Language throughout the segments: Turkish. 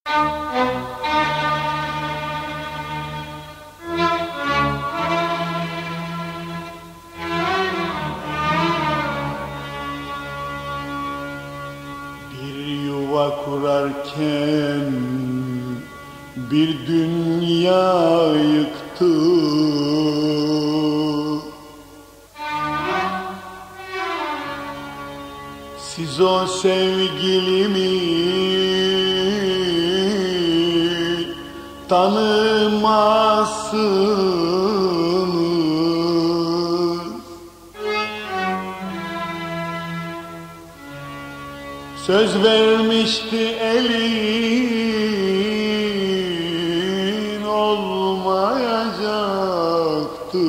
Kurarken bir dünya yıktı. Siz o sevgilimi tanımazsınız. Söz vermişti elin olmayacaktı.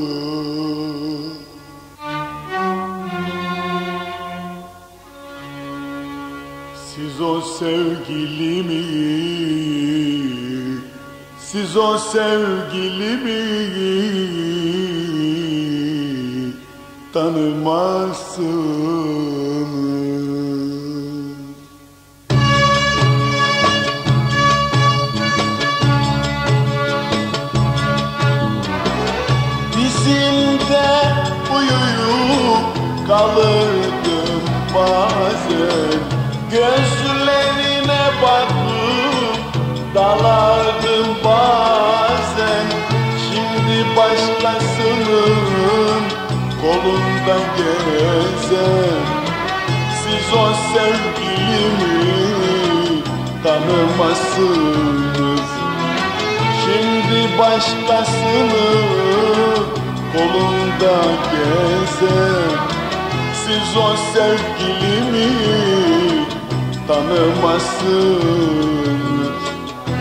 Siz o sevgilimi, siz o sevgilimi tanımazsınız. Uyuyup kalırdım bazen, gözlerine bakıp dalardım bazen. Şimdi başkasının kolunda gezen, siz o sevgilimi tanımazsınız. Şimdi başkasının kolunda gezen, siz o sevgilimi tanımazsınız.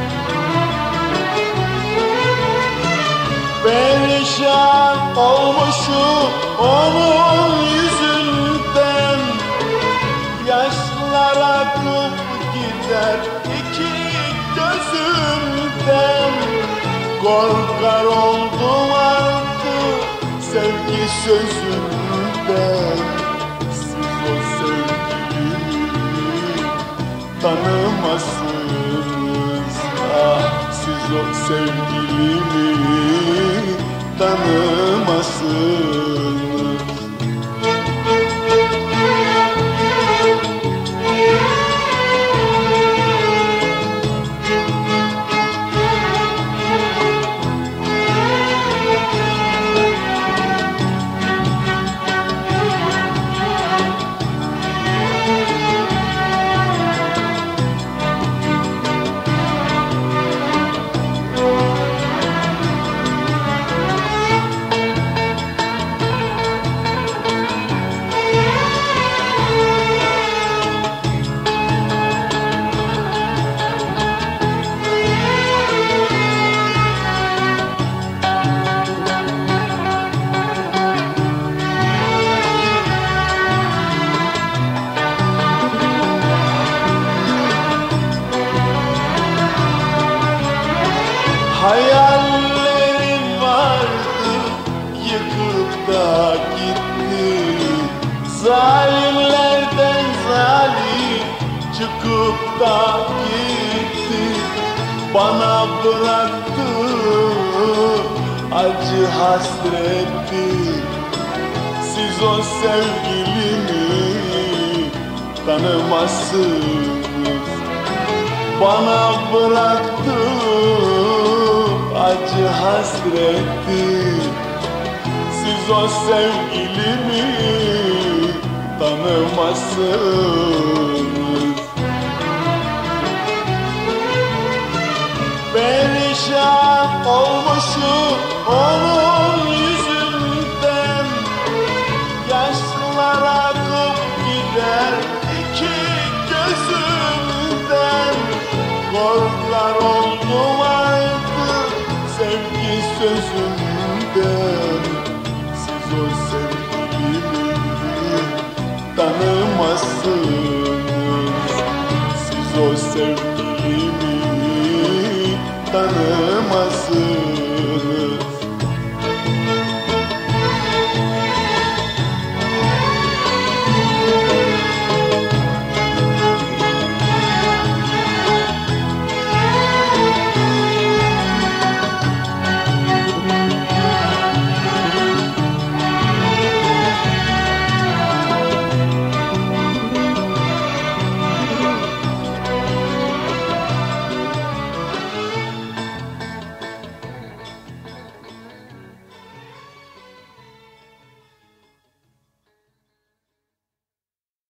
Perişan olmuşum onun yüzünden, yaşlar akıp gider iki gözümden. Korkar oldum artık sevgi sözünden, siz o sevgilimi tanımazsınız. Ah, siz o sevgilimi tanımazsınız. Hayallerim vardı, yıkıp da gitti. Zalimlerden zalim çıkıp da gitti. Bana bıraktı acı hasreti. Siz o sevgilimi tanımazsınız. Bana bıraktı acı hasreti. Siz o sevgilimi tanımazsınız. Perişan olmuşum onun yüzünden, yaşlar akıp gider iki gözümden. Korkar oldum artık sevgi sözünden, siz o sevgilimi tanımazsınız. Siz o sevgilimi tanımazsınız.